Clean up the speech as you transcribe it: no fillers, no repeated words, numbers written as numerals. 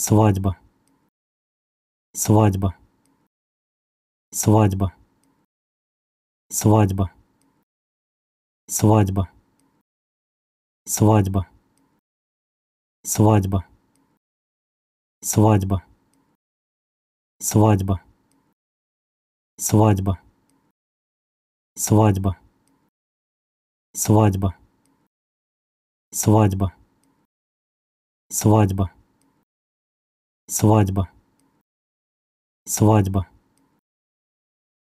свадьба, свадьба, свадьба, свадьба, свадьба, свадьба, свадьба, свадьба, свадьба, свадьба, свадьба, свадьба, свадьба, свадьба, свадьба, свадьба,